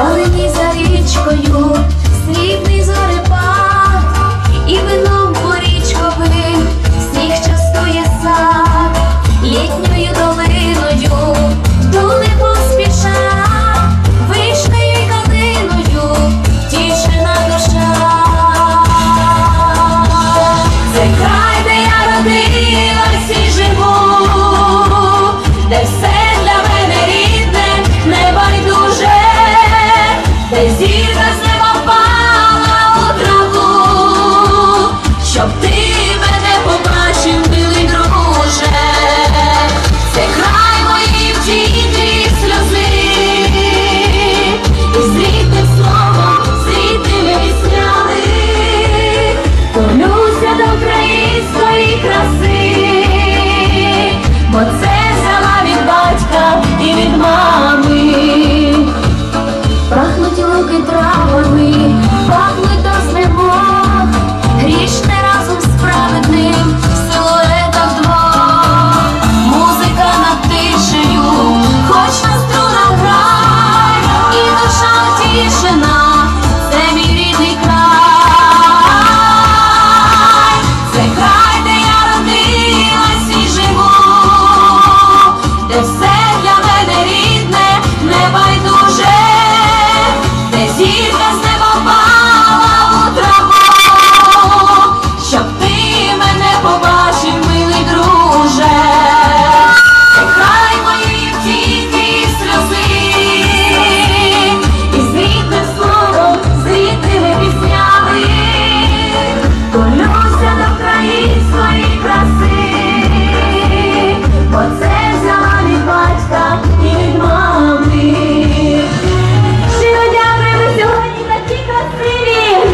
Зелені за річкою, срібний зорепад, і вином порічковим сніг частує сад. Літньою долиною дули поспіша, вишнею й калиною тішена душа. Це край, де я родилась і живу, де все для мене рідне, небайдуже, де зірка з неба впала у траву, щоб ти мене побачив, милий друже. Це край моєї втіхи сльози, і з рідним словом, з рідними піснями тулюся до української краси, бо це взяла від батька і від мами. Пахнуть луки травами, пахнуть до знемог, грішне разом справедним в силуетах двох. Музика над тишею, хоч на струнах грай, і душа утішена, це мій рідний край. Це край, де я родилась і живу, де все для мене рідне, небайдуже, де зірка з неба впала у траву, щоб ти мене побачив, милий друже. Це край моєї втіхи і сльози, і з рідним словом, з рідними піснями тулюся до української краси, бо це взяла від батька і від мами. Щиро дякую, ви сьогодні такі красиві!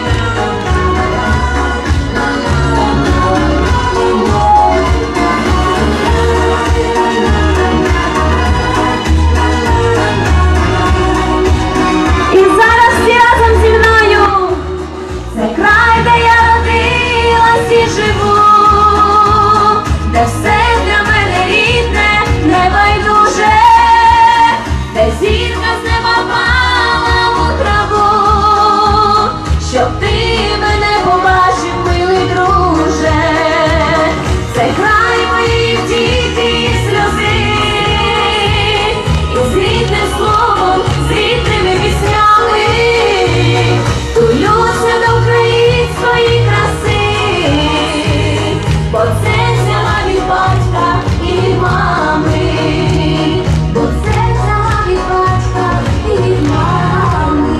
І зараз всі разом зі мною. Це край, де я родилась і живу, де все для мене рідне, небайдуже, де зірка з неба впала у траву, щоб ти мене побачив, милий друже. Це край моєї втіхи і сльози, і з рідним словом, з рідними піснями тулюся до української краси, бо це взяла від батька і від мами, бо це взяла від батька і від мами.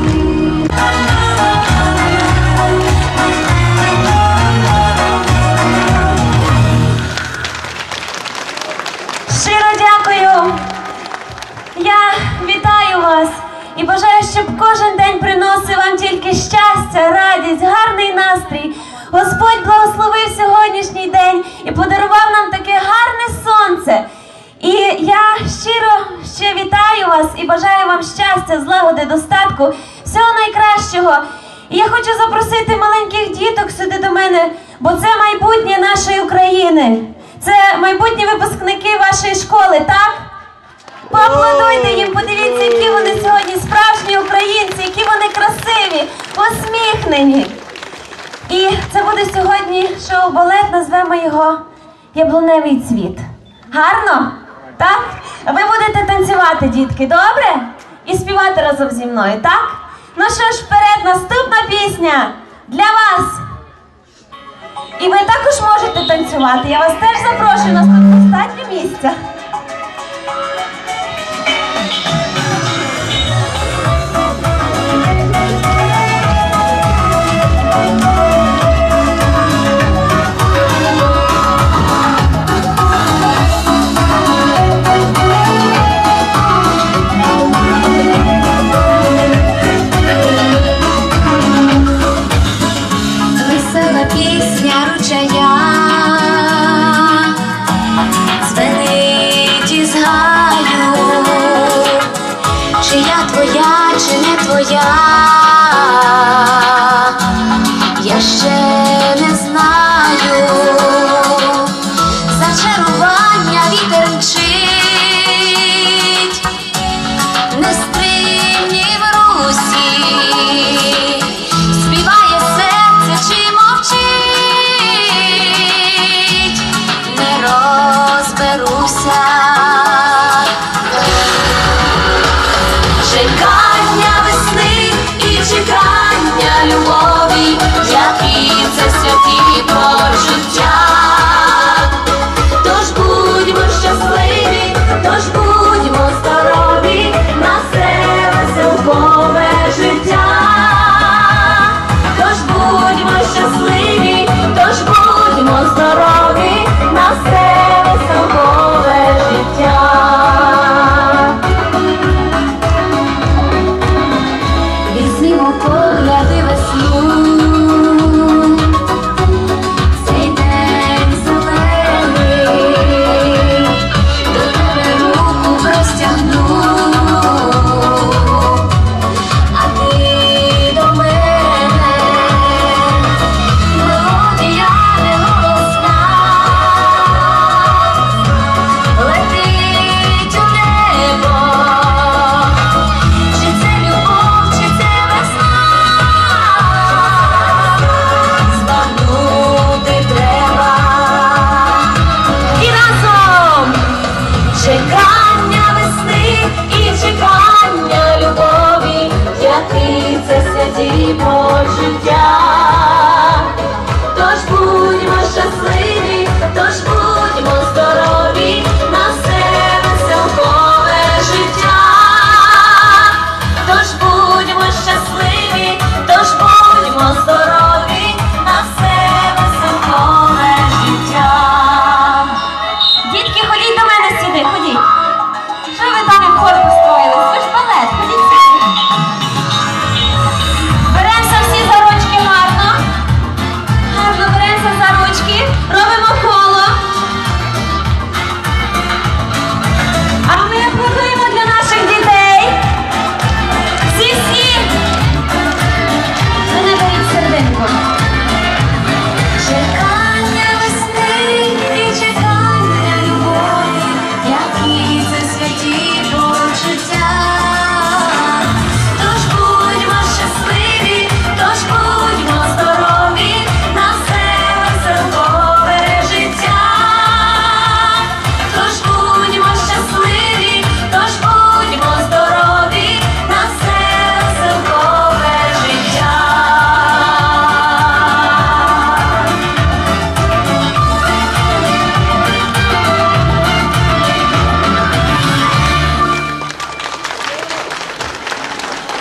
Щиро дякую! Я вітаю вас і бажаю, щоб кожен день приносив вам тільки щастя, радість, гарний настрій. Господь благословив сьогоднішній день і подарував нам таке гарне сонце. І я щиро ще вітаю вас і бажаю вам щастя, злагоди, достатку, всього найкращого. І я хочу запросити маленьких діток сюди до мене, бо це майбутнє нашої України. Це майбутні випускники вашої школи, так? Поаплодуйте їм, подивіться, які вони сьогодні справжні українці, які вони красиві, посміхнені. І це буде сьогодні шоу-балет, назвемо його «Яблуневий цвіт». Гарно? Так? Ви будете танцювати, дітки, добре? І співати разом зі мною, так? Ну що ж, вперед, наступна пісня для вас. І ви також можете танцювати. Я вас теж запрошую, нас тут достатньо місця. Весела пісня ручая звенить із гаю, чи я твоя, чи не твоя, я ще не знаю. Зачарування вітер мчить, нестримні ворота.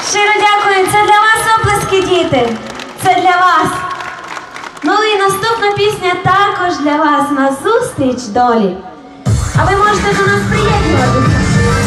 Щиро дякую, це для вас оплески, діти. Це для вас. Ну і наступна пісня також для вас. Назустріч долі. А ви можете до нас приєднуватися.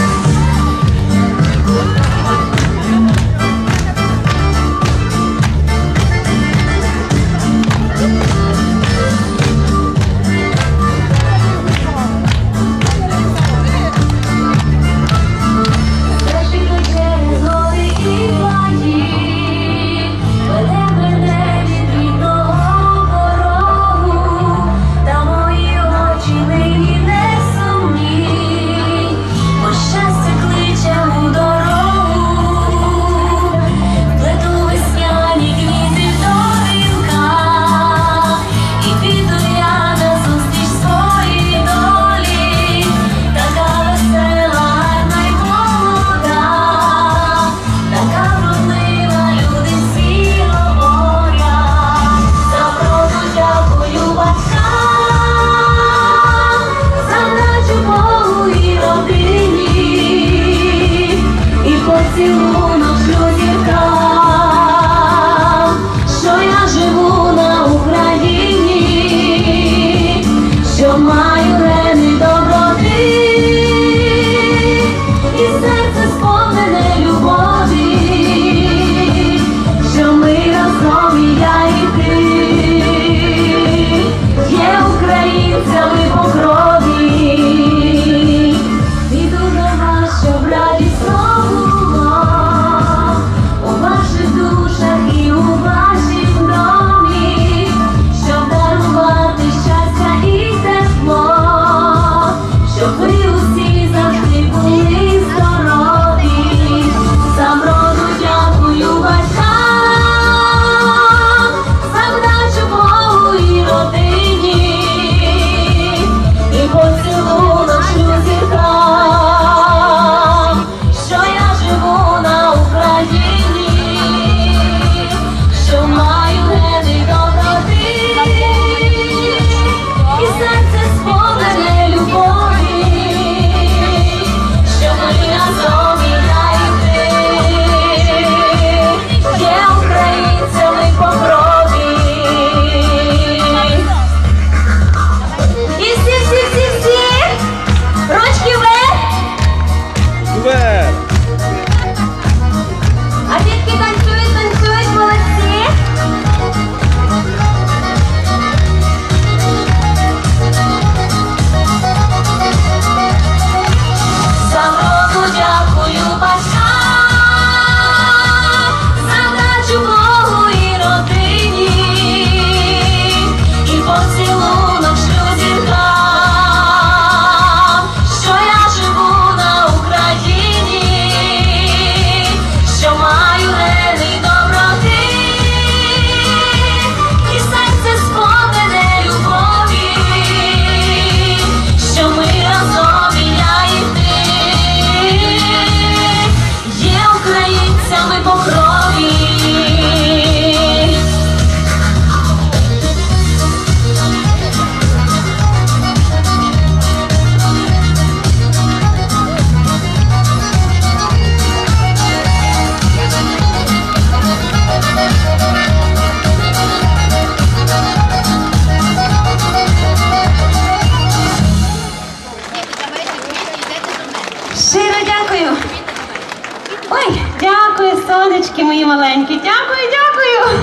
Сонечки мої маленькі, дякую, дякую.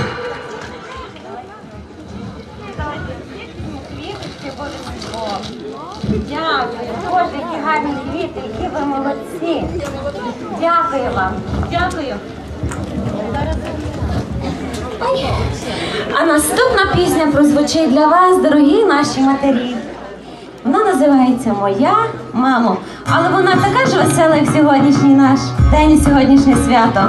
Дякую, Боже, які гарні квіти, які ви молодці. Дякую вам, дякую. А наступна пісня прозвучить для вас, дорогі наші матері. Вона називається «Моя мамо». Але вона така ж весела, як сьогоднішній наш день і сьогоднішнє свято.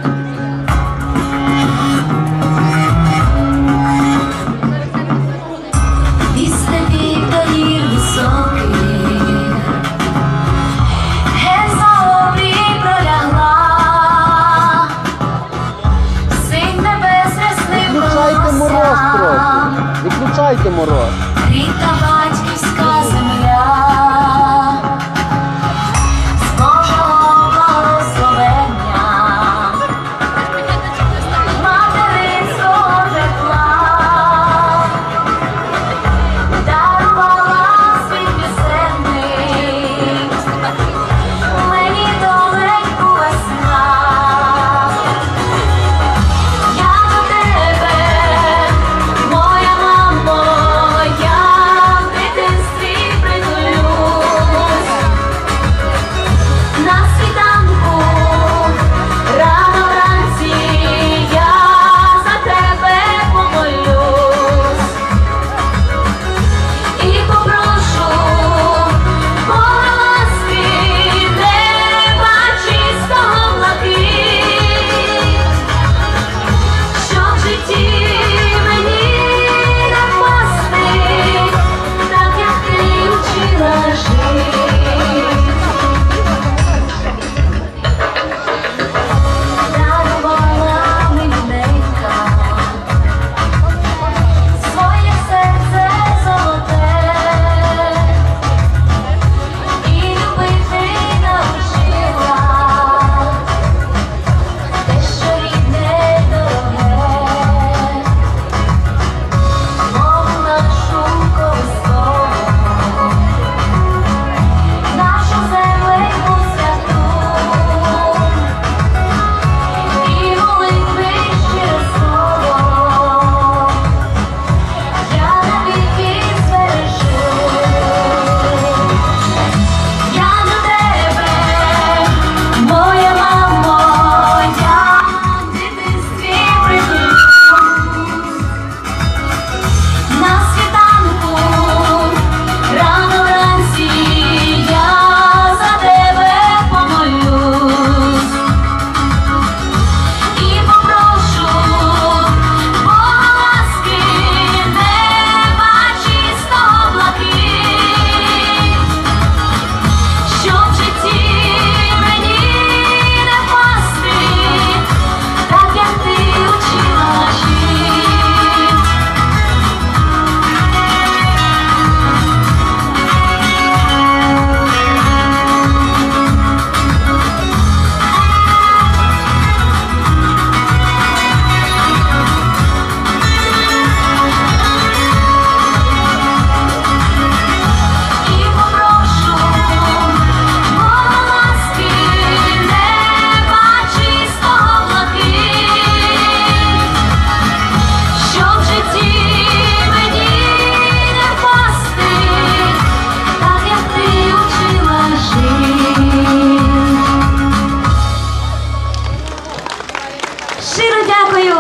Після віталів високих, ген за обрій пролягла, синь небес ясним голосам. Виключайте мороз. Рідна батьківська земля, з Божого благословення,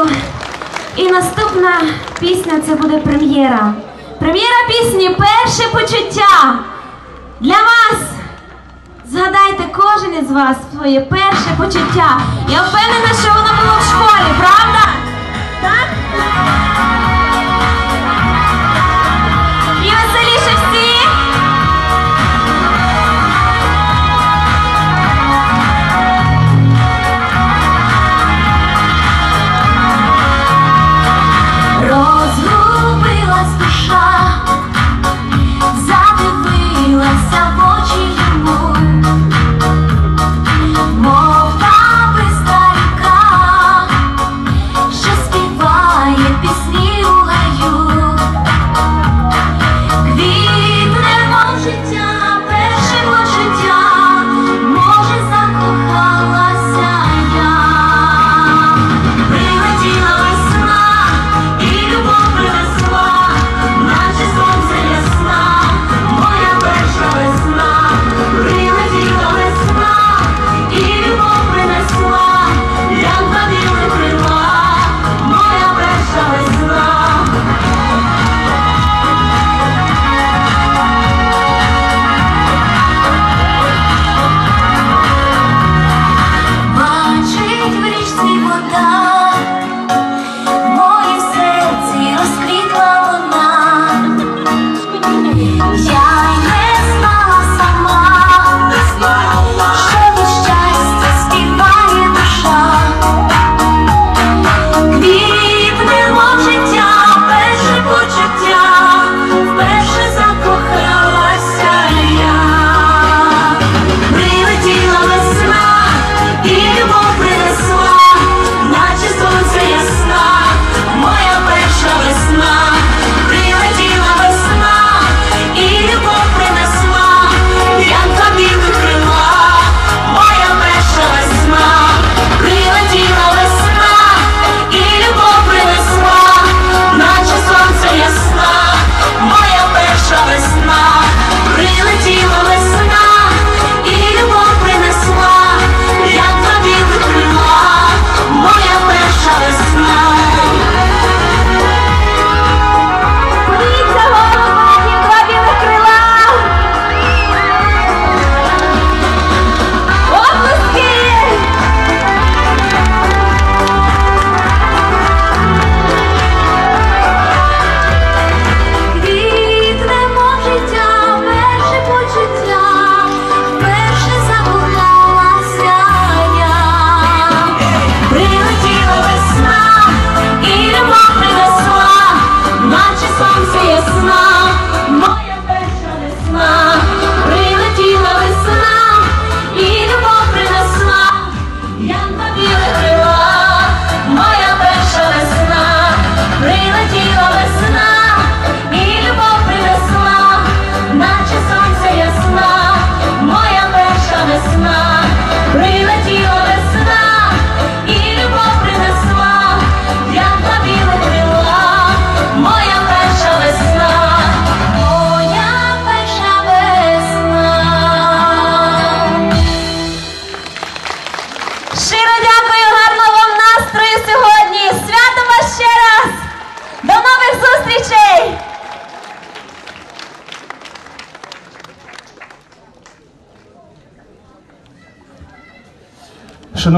І наступна пісня – це буде прем'єра. Прем'єра пісні «Перше почуття». Для вас, згадайте кожен із вас своє перше почуття. Я впевнена, що воно було в школі, правда? Так? І веселіше всі? Розгубилась душа, задивилася в очі йому, мов та бистра ріка, що співає пісні у гаю. Квітне, мов життя, перше почуття, може, закохалася я. Прилетіла весна, і любов принесла, наче сонце ясна, моя перша весна. Прилетіла весна, і любов принесла, як badili крила, моя перша весна. Бачить в річці вода,